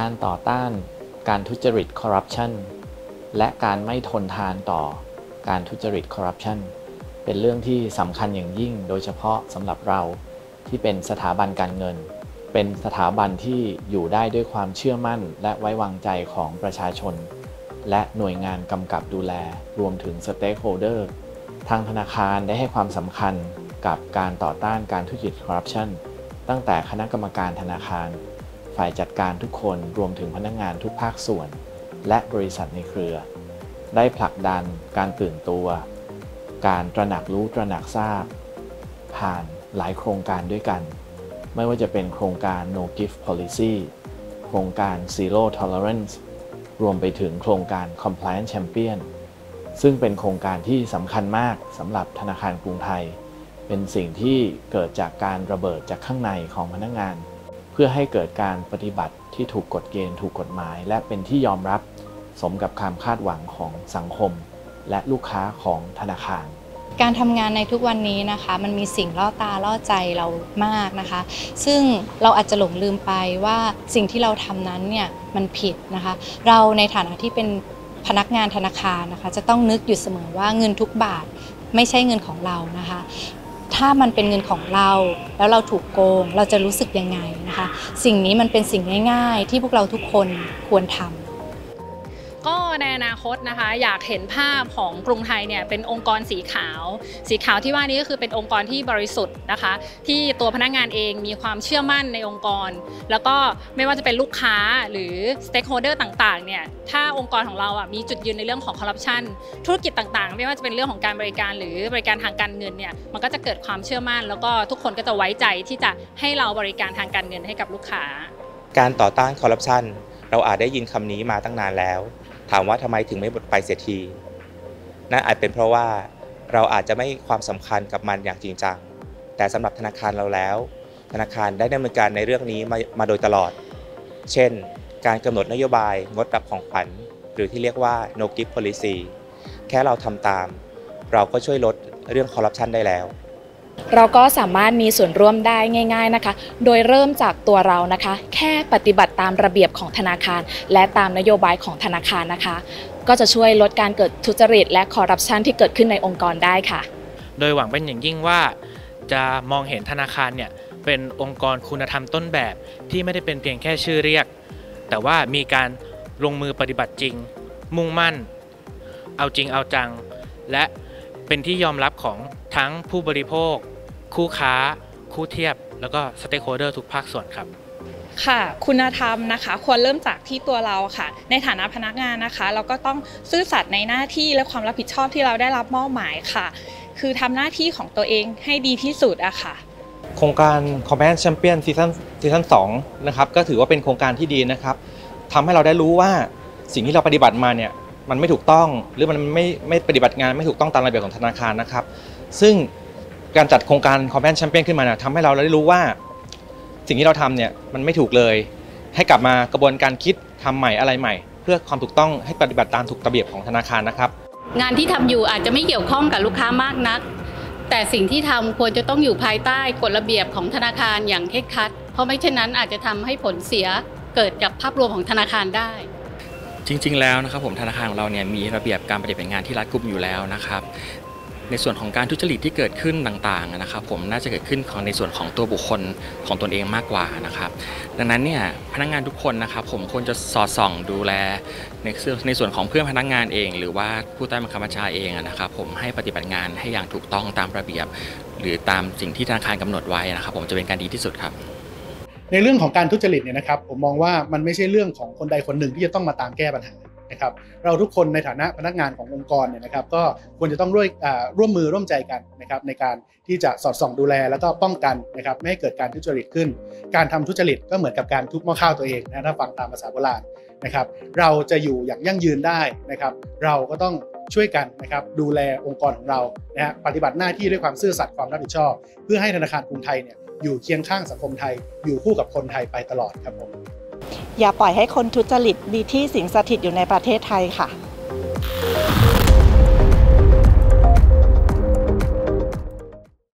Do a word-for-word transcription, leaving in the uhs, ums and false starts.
การต่อต้านการทุจริตคอร์รัปชันและการไม่ทนทานต่อการทุจริตคอร์รัปชันเป็นเรื่องที่สำคัญอย่างยิ่งโดยเฉพาะสำหรับเราที่เป็นสถาบันการเงินเป็นสถาบันที่อยู่ได้ด้วยความเชื่อมั่นและไว้วางใจของประชาชนและหน่วยงานกำกับดูแลรวมถึงสเต็กโฮลเดอร์ทางธนาคารได้ให้ความสำคัญกับการต่อต้านการทุจริตคอร์รัปชันตั้งแต่คณะกรรมการธนาคารฝ่ายจัดการทุกคนรวมถึงพนักงานทุกภาคส่วนและบริษัทในเครือได้ผลักดันการตื่นตัวการตระหนักรู้ตระหนักทราบผ่านหลายโครงการด้วยกันไม่ว่าจะเป็นโครงการ No Gift Policy โครงการ Zero Tolerance รวมไปถึงโครงการ Compliance Champion ซึ่งเป็นโครงการที่สำคัญมากสำหรับธนาคารกรุงไทยเป็นสิ่งที่เกิดจากการระเบิดจากข้างในของพนักงานเพื่อให้เกิดการปฏิบัติที่ถูกกฎเกณฑ์ถูกกฎหมายและเป็นที่ยอมรับสมกับความคาดหวังของสังคมและลูกค้าของธนาคารการทำงานในทุกวันนี้นะคะมันมีสิ่งล่อตาล่อใจเรามากนะคะซึ่งเราอาจจะหลงลืมไปว่าสิ่งที่เราทำนั้นเนี่ยมันผิดนะคะเราในฐานะที่เป็นพนักงานธนาคารนะคะจะต้องนึกอยู่เสมอว่าเงินทุกบาทไม่ใช่เงินของเรานะคะถ้ามันเป็นเงินของเราแล้วเราถูกโกงเราจะรู้สึกยังไงนะคะสิ่งนี้มันเป็นสิ่งง่ายๆที่พวกเราทุกคนควรทำก็ในอนาคตนะคะอยากเห็นภาพของกรุงไทยเนี่ยเป็นองค์กรสีขาวสีขาวที่ว่านี้ก็คือเป็นองค์กรที่บริสุทธิ์นะคะที่ตัวพนักงานเองมีความเชื่อมั่นในองค์กรแล้วก็ไม่ว่าจะเป็นลูกค้าหรือ stakeholder ต่างๆเนี่ยถ้าองค์กรของเราอ่ะมีจุดยืนในเรื่องของคอร์รัปชันธุรกิจต่างๆไม่ว่าจะเป็นเรื่องของการบริการหรือบริการทางการเงินเนี่ยมันก็จะเกิดความเชื่อมั่นแล้วก็ทุกคนก็จะไว้ใจที่จะให้เราบริการทางการเงินให้กับลูกค้าการต่อต้านคอร์รัปชันเราอาจได้ยินคำนี้มาตั้งนานแล้วถามว่าทำไมถึงไม่หมดไปเสียทีนั่นอาจเป็นเพราะว่าเราอาจจะไม่ให้ความสำคัญกับมันอย่างจริงจังแต่สำหรับธนาคารเราแล้วธนาคารได้ดำเนินการในเรื่องนี้มามาโดยตลอดเช่นการกำหนดนโยบายงดรับของขวัญหรือที่เรียกว่า No Gift Policy แค่เราทำตามเราก็ช่วยลดเรื่องคอร์รัปชันได้แล้วเราก็สามารถมีส่วนร่วมได้ง่ายๆนะคะโดยเริ่มจากตัวเรานะคะแค่ปฏิบัติตามระเบียบของธนาคารและตามนโยบายของธนาคารนะคะก็จะช่วยลดการเกิดทุจริตและคอร์รัปชันที่เกิดขึ้นในองค์กรได้ค่ะโดยหวังเป็นอย่างยิ่งว่าจะมองเห็นธนาคารเนี่ยเป็นองค์กรคุณธรรมต้นแบบที่ไม่ได้เป็นเพียงแค่ชื่อเรียกแต่ว่ามีการลงมือปฏิบัติจริงมุ่งมั่นเอาจริงเอาจังและเป็นที่ยอมรับของทั้งผู้บริโภคคู่ค้าคู่เทียบแล้วก็สเต็กโฮลเดอร์ทุกภาคส่วนครับค่ะคุณธรรมนะคะควรเริ่มจากที่ตัวเราค่ะในฐานะพนักงานนะคะเราก็ต้องซื่อสัตย์ในหน้าที่และความรับผิดชอบที่เราได้รับมอบหมายค่ะคือทำหน้าที่ของตัวเองให้ดีที่สุดอะค่ะโครงการ Compliance Champion ซีซั่นซีซั่นสองนะครับก็ถือว่าเป็นโครงการที่ดีนะครับทำให้เราได้รู้ว่าสิ่งที่เราปฏิบัติมาเนี่ยมันไม่ถูกต้องหรือมันไม่ไม่ปฏิบัติงานไม่ถูกต้องตามระเบียบของธนาคารนะครับซึ่งการจัดโครงการ Compliance Champion ขึ้นมาเนี่ยทำให้เราได้รู้ว่าสิ่งที่เราทำเนี่ยมันไม่ถูกเลยให้กลับมากระบวนการคิดทำใหม่อะไรใหม่เพื่อความถูกต้องให้ปฏิบัติตามถูกระเบียบของธนาคารนะครับงานที่ทำอยู่อาจจะไม่เกี่ยวข้องกับลูกค้ามากนักแต่สิ่งที่ทำควรจะต้องอยู่ภายใต้กฎระเบียบของธนาคารอย่างเคร่งครัดเพราะไม่เช่นนั้นอาจจะทำให้ผลเสียเกิดกับภาพรวมของธนาคารได้จริงๆแล้วนะครับผมธนาคารของเราเนี่ยมีระเบียบการปฏิบัติงานที่รัดกุมอยู่แล้วนะครับในส่วนของการทุจริตที่เกิดขึ้นต่างๆนะครับผมน่าจะเกิดขึ้นของในส่วนของตัวบุคคลของตนเองมากกว่านะครับดังนั้นเนี่ยพนักงานทุกคนนะครับผมควรจะสอดส่องดูแลในในส่วนของเพื่อนพนักงานเองหรือว่าผู้ใต้บังคับบัญชาเองนะครับผมให้ปฏิบัติงานให้อย่างถูกต้องตามระเบียบหรือตามสิ่งที่ธนาคารกำหนดไว้นะครับผมจะเป็นการดีที่สุดครับในเรื่องของการทุจริตเนี่ยนะครับผมมองว่ามันไม่ใช่เรื่องของคนใดคนหนึ่งที่จะต้องมาตามแก้ปัญหานะครับเราทุกคนในฐานะพนักงานขององค์กรเนี่ยนะครับก็ควรจะต้องร่วมร่วมมือร่วมใจกันนะครับในการที่จะสอดส่องดูแลแล้วก็ป้องกันนะครับไม่ให้เกิดการทุจริตขึ้นการทำทุจริตก็เหมือนกับการทุบหม้อข้าวตัวเองนะถ้าฟังตามภาษาโบราณนะครับเราจะอยู่อย่างยั่งยืนได้นะครับเราก็ต้องช่วยกันนะครับดูแลองค์กรของเรานะฮะปฏิบัติหน้าที่ด้วยความซื่อสัตย์ความรับผิดชอบเพื่อให้ธนาคารกรุงไทยเนี่ยอยู่เคียงข้างสังคมไทยอยู่คู่กับคนไทยไปตลอดครับผมอย่าปล่อยให้คนทุจริตมีที่สิงสถิตอยู่ในประเทศไทยค่ะ